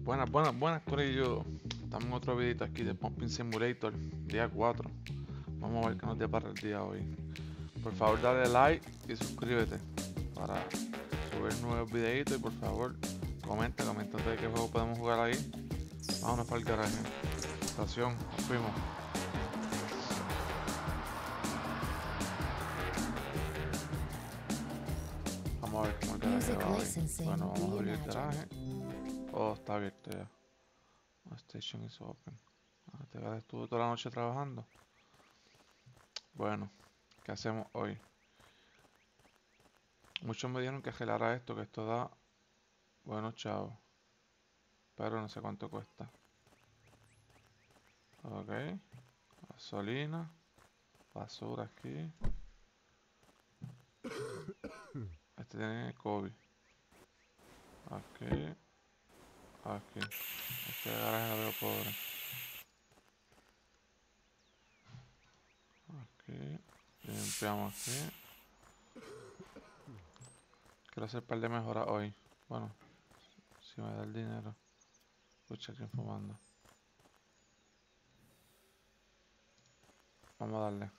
Buenas, Corillo. Estamos en otro videito aquí de Pumping Simulator, día 4. Vamos a ver qué nos depara el día hoy. Por favor, dale like y suscríbete para subir nuevos videitos. Y por favor, comenta de qué juego podemos jugar ahí. Vámonos para el garaje. Estación, nos fuimos. Vamos a ver cómo el garaje va hoy. Bueno, vamos a abrir el garaje. Oh, está abierto ya. The station is open. Este garaje estuvo toda la noche trabajando. Bueno, ¿qué hacemos hoy? Muchos me dijeron que gelara esto, que esto da buenos chavos. Pero no sé cuánto cuesta. Ok. Gasolina. Basura aquí. Este tiene COVID. Aquí. Aquí. Este garaje lo veo pobre. Aquí. Limpiamos aquí. Quiero hacer un par de mejoras hoy. Bueno, si me da el dinero. Escucha aquí fumando. Vamos a darle.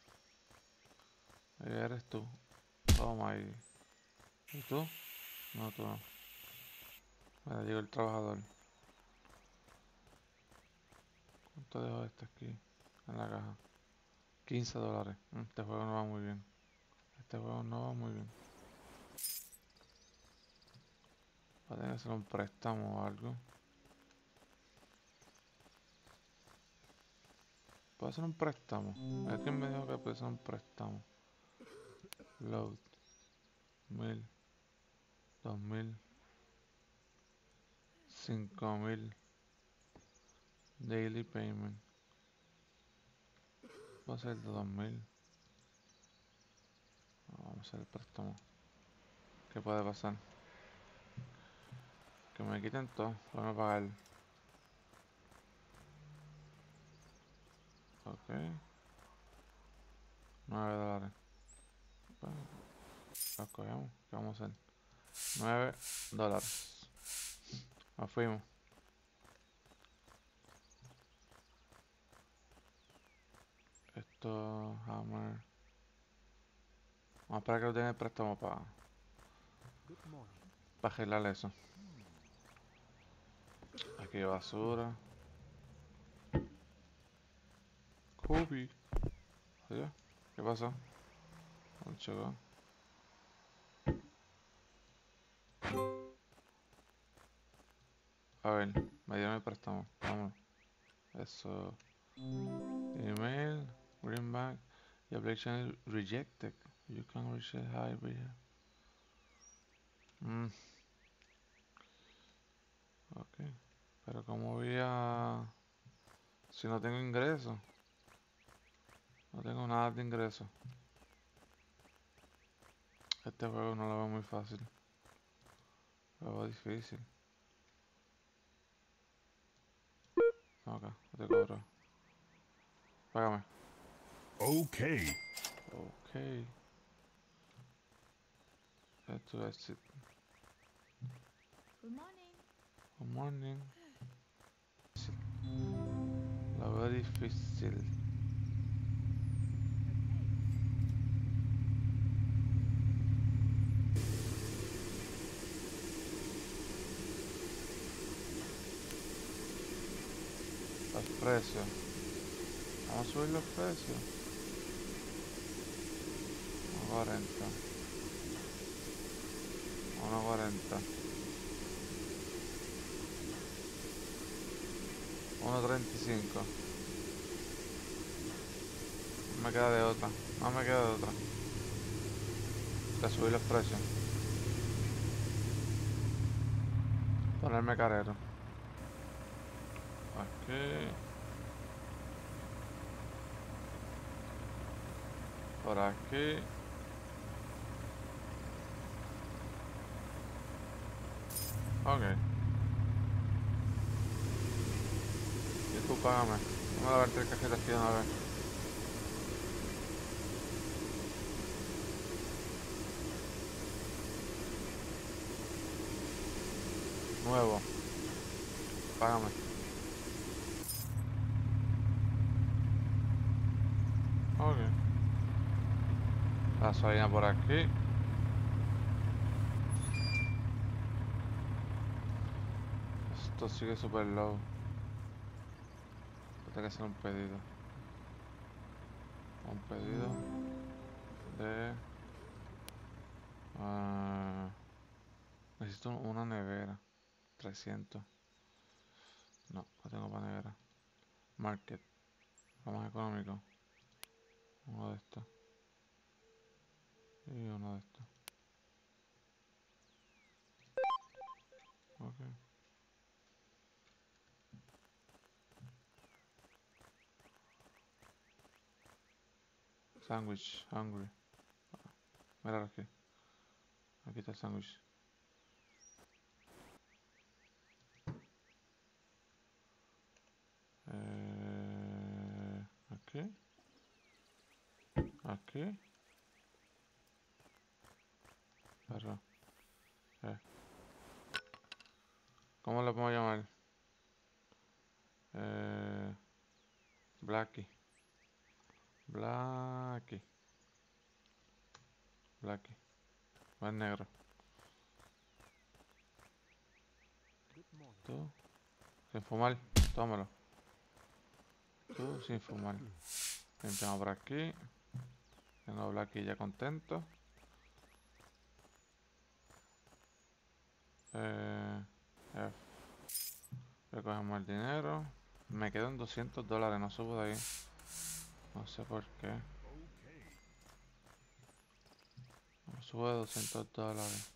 Ahí eres tú. Toma ahí. ¿Y tú? No, tú no. Mira, llegó el trabajador. ¿Cuánto dejo este aquí? En la caja. $15. Este juego no va muy bien. Este juego no va muy bien. Va a tener que hacer un préstamo o algo. ¿Puedo hacer un préstamo? Aquí me dijo que puede hacer un préstamo. Load. 1000. 2000. 5000. Daily payment. Va a ser de 2000. Vamos a hacer el préstamo. ¿Qué puede pasar? Que me quiten todo para no pagar. Ok. $9. Bueno, lo cogemos. ¿Qué vamos a hacer? $9. Nos fuimos. Esto, hammer. Vamos a esperar que lo tenga el préstamo para arreglar eso. Aquí hay basura. Kobe. Adiós. ¿Qué pasó? ¿Dónde chocó? A ver, me dieron el préstamo. Vamos. Eso. Email. Greenback. Your application is rejected. You can reject hybrid. Ok. Pero ¿cómo voy a...? Si no tengo ingresos. No tengo nada de ingresos. Este juego no lo veo muy fácil. Lo veo difícil. Ok, te cobro. Págame. Okay. Ok. Esto es it. Good morning. Good morning. Lo veo difícil. Los precios. Vamos a subir los precios. 1.40. 1.40. 1.35. No me queda de otra. No me queda de otra. Que subir los precios. Ponerme carero. Aquí. Por aquí. Ok. Y tú págame. Vamos a ver el cajero aquí de una vez. Nuevo. págame. Ok. Gasolina por aquí. Esto sigue super low. Tengo que hacer un pedido. Un pedido de... necesito una nevera. 300. No, no tengo para nevera. Market. Lo más económico. Uno de estos. Y uno de estos. Ok. Sandwich. Hungry. Mira aquí. Aquí está el sándwich. Aquí. Aquí. Pero, eh, ¿cómo le podemos llamar? Eh, Blackie. Blackie. Blackie. Va en negro. Tú, sin fumar. Tómalo. Tú, sin fumar. Limpiamos por aquí. Tengo Blackie ya contento. F. Recogemos el dinero. Me quedan $200. No subo de ahí. No sé por qué. No subo de $200.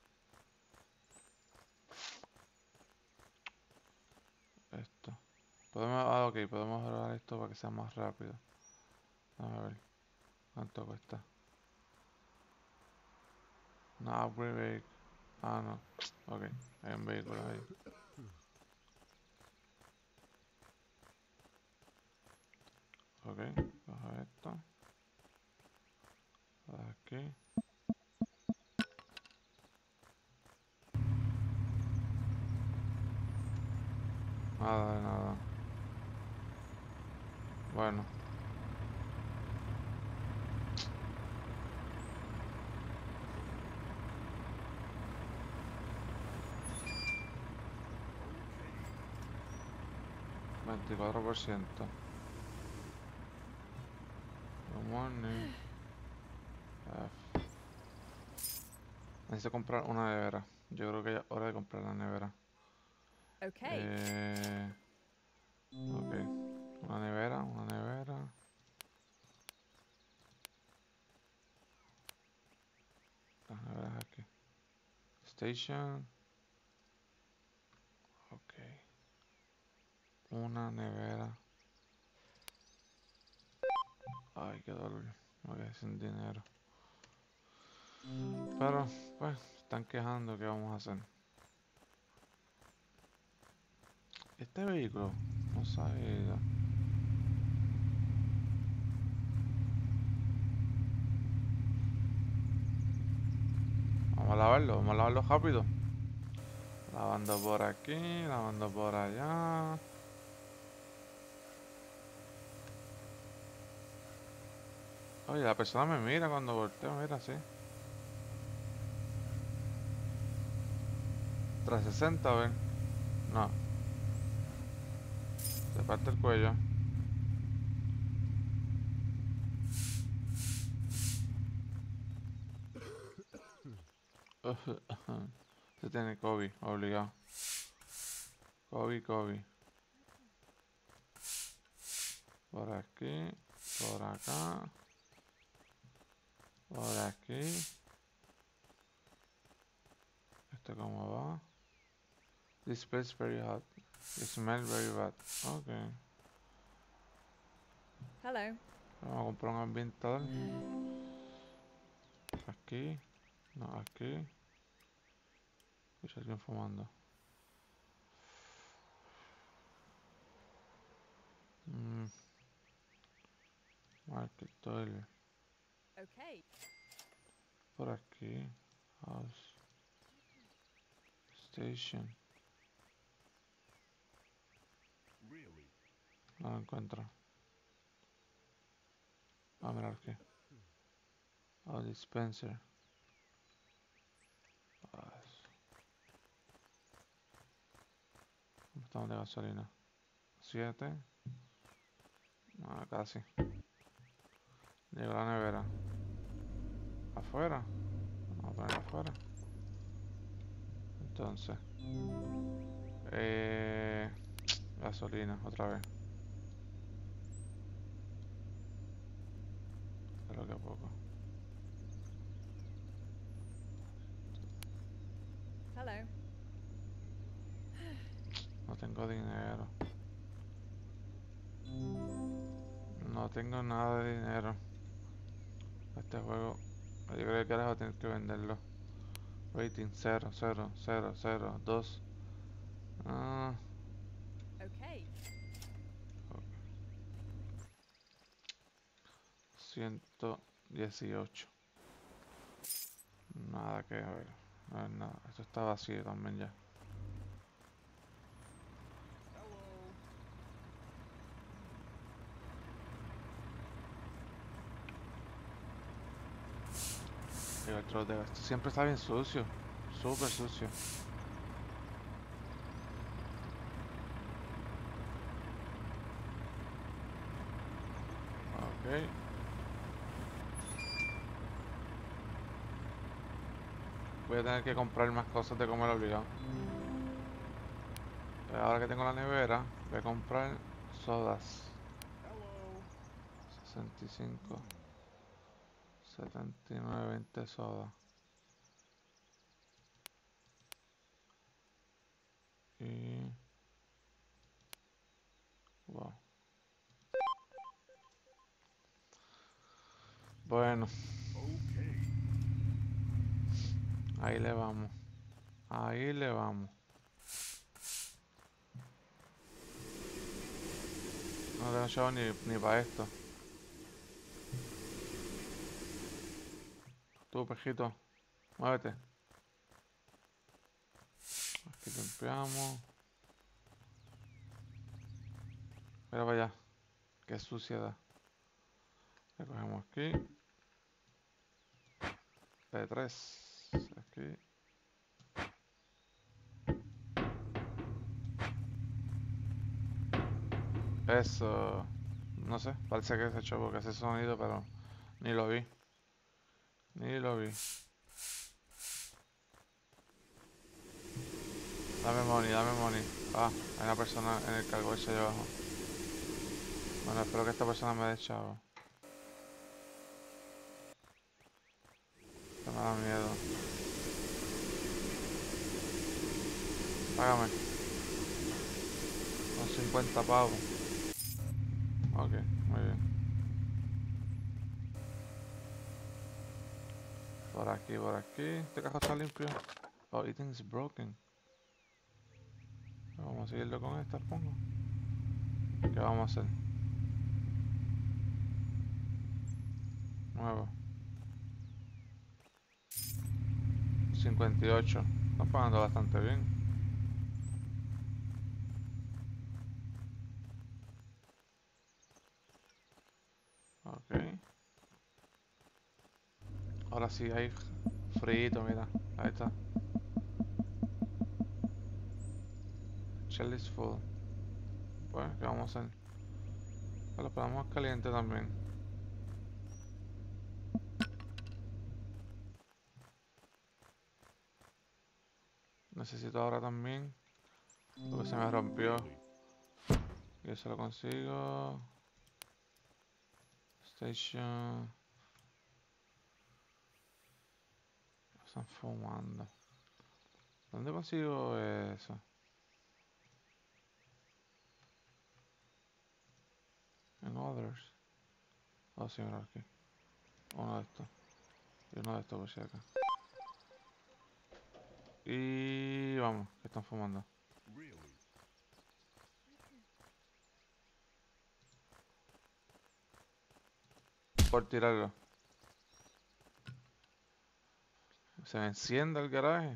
Esto. Podemos, ok, podemos mejorar esto para que sea más rápido. A ver. ¿Cuánto cuesta? No, upgrade vehicle. Ah, no. Ok, hay un vehículo ahí. Ok, cojo esto. Aquí. Nada de nada. Bueno. $24%. Good morning. F. Necesito comprar una nevera. Yo creo que ya es hora de comprar la nevera. Okay. Ok. Una nevera, una nevera. Las neveras aquí. Station. Ok. Una nevera. Ay, qué dolor. Me quedé sin dinero. Pero, pues, están quejando. ¿Qué vamos a hacer? Este vehículo no sabe. Vamos a lavarlo rápido. Lavando por aquí, lavando por allá. Oye, la persona me mira cuando volteo, mira así. 360, a ver. No, se parte el cuello. Se tiene COVID, obligado. COVID. Por aquí, por acá, por aquí. ¿Esto cómo va? This place is very hot. It smells very bad. Ok. Hello. Vamos a comprar un ambientador. Aquí. No, aquí. Escucha alguien fumando. Market toilet. Okay. Por aquí. House. Station. No lo encuentro. Ah, mira aquí. Oh, dispenser. Ah, estamos de gasolina. 7. No, casi. Llegó la nevera. ¿Afuera? Vamos a ponerla afuera. Entonces. Gasolina, otra vez. Creo que poco. Hello. No tengo dinero. No tengo nada de dinero. Este juego. Yo creo que ahora voy a tener que venderlo. Rating 0, 0, 0, 0, 2. Ah, Okay. 118. Nada que ver. No es nada. Esto está vacío también ya. Llegó el trote. Esto siempre está bien sucio. Súper sucio. Ok. Voy a tener que comprar más cosas de comer obligado. Ahora que tengo la nevera, voy a comprar sodas. 65, 79, 20 sodas. Y... wow. Bueno, Okay. ahí le vamos. Ahí le vamos. No tengo chavo ni para esto. Tú, pejito, muévete. Aquí limpiamos. Mira para allá. Qué suciedad. Recogemos aquí. P3. Aquí. Eso. No sé. Parece que se echó porque hace sonido, pero ni lo vi. Ni lo vi. Dame money, dame money. Ah, hay una persona en el cargo ese allá abajo. Bueno, espero que esta persona me dé chavo. Que me da miedo. Págame. Son 50 pavos. Ok, muy bien. Por aquí, por aquí. Este cajón está limpio. Oh, it is broken. Vamos a seguirlo con esta, pongo. ¿Qué vamos a hacer? Nuevo. 58. Están pagando bastante bien. Ok. Ahora sí hay frito, mira. Ahí está. Shell is full. Pues, ¿qué vamos a hacer? Lo ponemos caliente también. Necesito ahora también. Porque se me rompió. Y eso lo consigo. Station. Están fumando. ¿Dónde consigo eso? En others. Oh, sí, mira aquí. Uno de estos. Y uno de estos por si acá. Y vamos, que están fumando. Really? Por tirarlo. Se me enciende el garaje.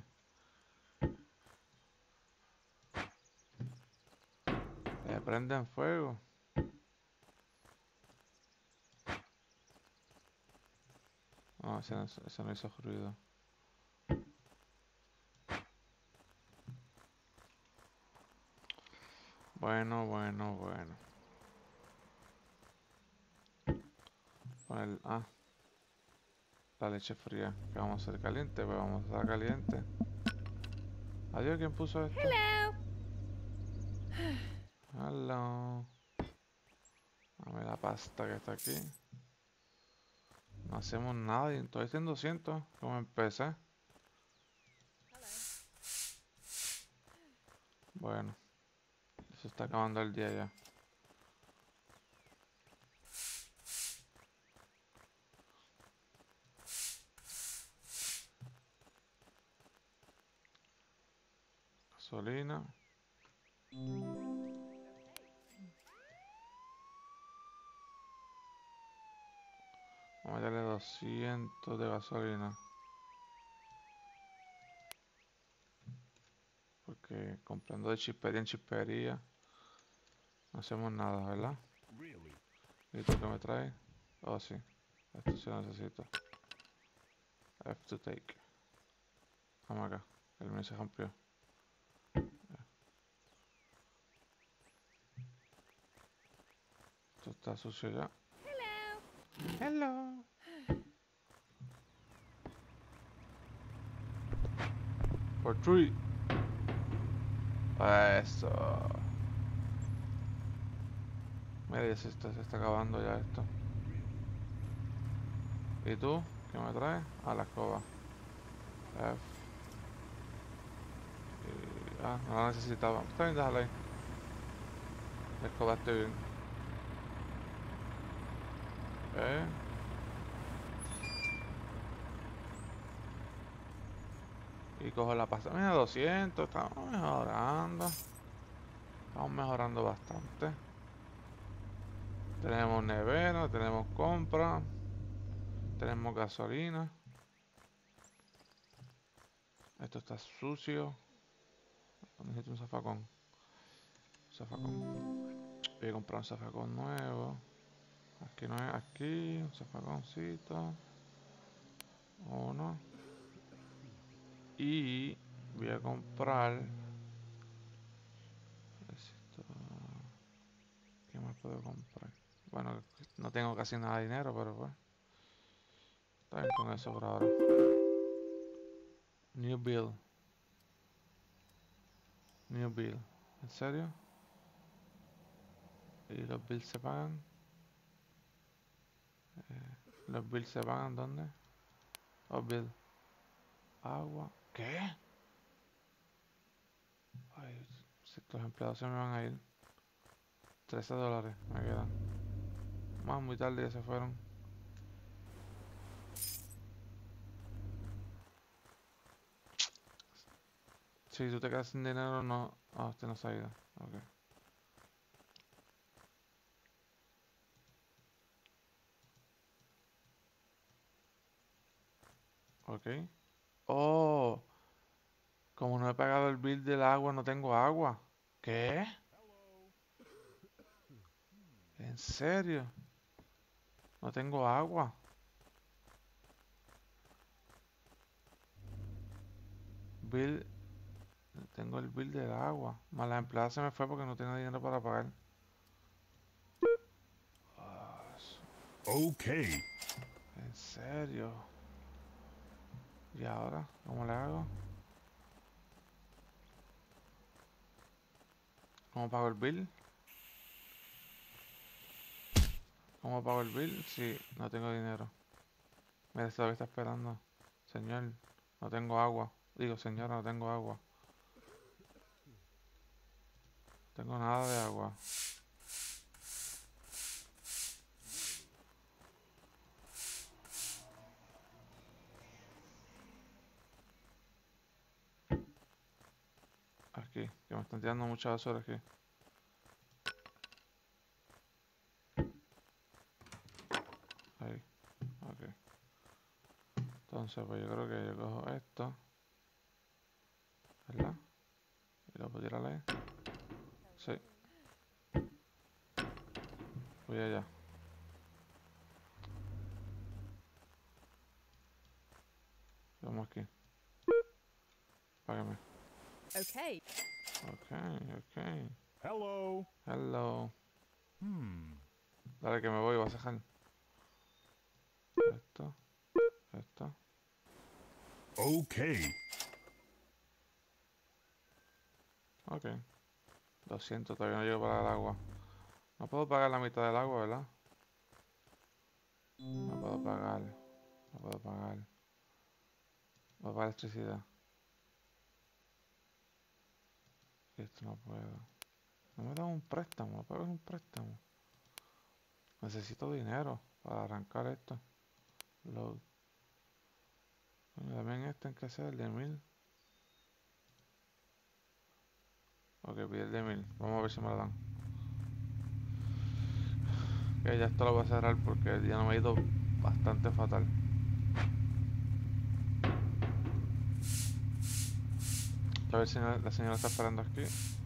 Le prenden fuego. No, ese no hizo ruido. Bueno. Poner, la leche fría. Que vamos a hacer caliente, pues vamos a hacer caliente. Adiós, ¿quién puso esto? Hello. Hello. Dame la pasta que está aquí. No hacemos nada y estoy en 200. Como empecé. Hello. Bueno, se está acabando el día ya. Gasolina. Vamos a meterle 200 de gasolina. Porque comprando de chispería en chispería no hacemos nada, ¿verdad? Really? ¿Y tú qué me traes? Oh, sí. Esto sí lo necesito. Have to take. Vamos acá. El mío se rompió. Esto está sucio ya. Hello. Hello. For 3. Eso. Mira, ya se está acabando ya esto. ¿Y tú? ¿Qué me traes? La escoba. F. No la necesitaba. Está bien, déjala ahí. La escoba está bien. Y cojo la pasta. Mira, 200. Estamos mejorando. Estamos mejorando bastante. Tenemos nevera, tenemos compra. Tenemos gasolina. Esto está sucio. Necesito un zafacón. Voy a comprar un zafacón nuevo. Aquí no es, aquí. Un zafaconcito. Uno. Y voy a comprar. Esto. ¿Qué más puedo comprar? Bueno, no tengo casi nada de dinero, pero pues. Está bien con eso por ahora. New bill. New bill. ¿En serio? ¿Y los bills se pagan? ¿Los bills se pagan dónde? Oh, bill. Agua. ¿Qué? Ay, si estos empleados se me van a ir. $13 me quedan. Más muy tarde ya se fueron. Si tú te quedas sin dinero, no. Usted no se ha ido. Ok. Ok. Oh, como no he pagado el bill del agua, no tengo agua. ¿Qué? ¿En serio? No tengo agua. Bill. Tengo el bill del agua. Más la empleada se me fue porque no tenía dinero para pagar. Okay. ¿En serio? ¿Y ahora? ¿Cómo le hago? ¿Cómo pago el bill? ¿Cómo pago el bill? Sí, no tengo dinero. Mira, esto está esperando. Señor, no tengo agua. Digo, señora, no tengo agua. No tengo nada de agua. Aquí, que me están tirando mucha basura aquí. Ahí, ok. Entonces, pues yo creo que yo cojo esto. ¿Verdad? Y lo puedo tirar ahí. Sí, voy allá. Okay. Ok. Hello. Hello. Hmm. Dale que me voy, voy a cejar. Esto. Okay. Ok. 200, todavía no llego para el agua. No puedo pagar la mitad del agua, ¿verdad? No puedo pagar. Voy a pagar electricidad. Y esto no puedo. No me dan un préstamo, no puedo un préstamo. Necesito dinero para arrancar esto. Load. Coño, dame este en que sea el de 1000. Ok, pide el de 1000. Vamos a ver si me lo dan. Ok, ya esto lo voy a cerrar porque el día no me ha ido bastante fatal. A ver si la señora está esperando aquí.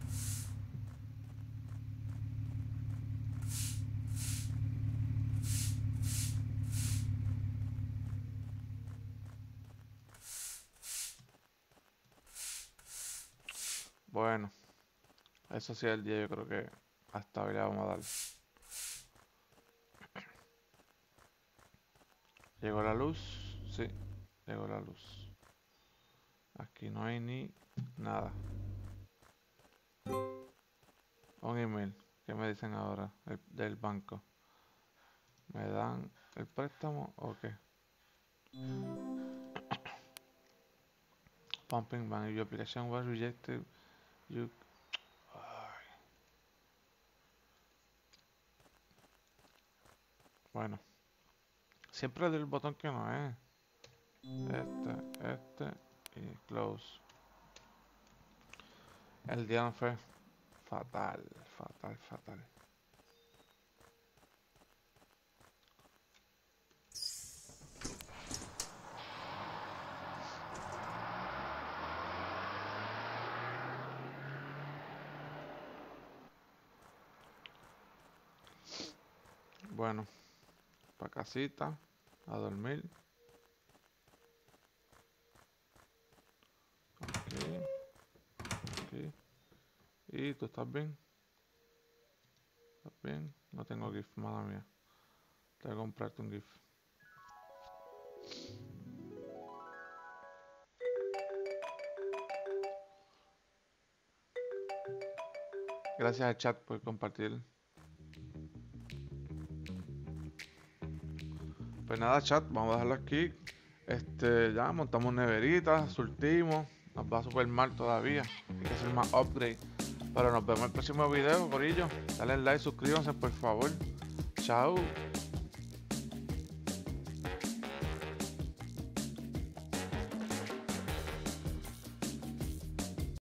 Bueno, eso sí, el día yo creo que hasta hoy le vamos a dar. ¿Llegó la luz? Sí, llegó la luz. Aquí no hay ni nada. Un email. ¿Qué me dicen ahora del banco? ¿Me dan el préstamo o qué? Pumping Bank. If your application was rejected, you... Ay. Bueno. Siempre le doy el botón que no es. Este y close. El día no fue fatal. Bueno, pa' casita, a dormir. Aquí. ¿Y tú estás bien? ¿Estás bien? No tengo GIF, mala mía. Tengo que comprarte un GIF. Gracias al chat por compartir. Pues nada, chat, vamos a dejarlo aquí. Ya montamos neveritas, surtimos. Nos va súper mal todavía. Hay que hacer más upgrade. Pero nos vemos en el próximo video, corillo. Dale like, suscríbanse por favor. Chao.